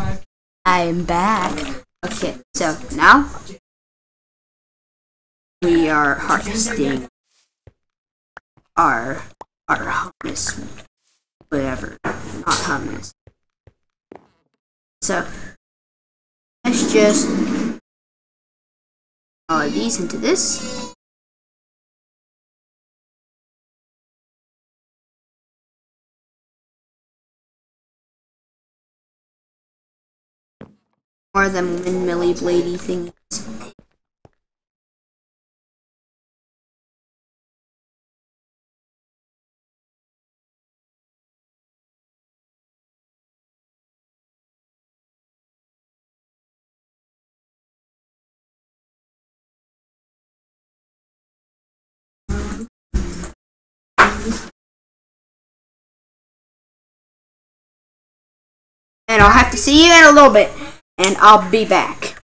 I'm back. Okay, so now we are harvesting our hummus, whatever, not hummus. So let's just all these into this. More of them windmilly bladey things. And I'll have to see you in a little bit, and I'll be back.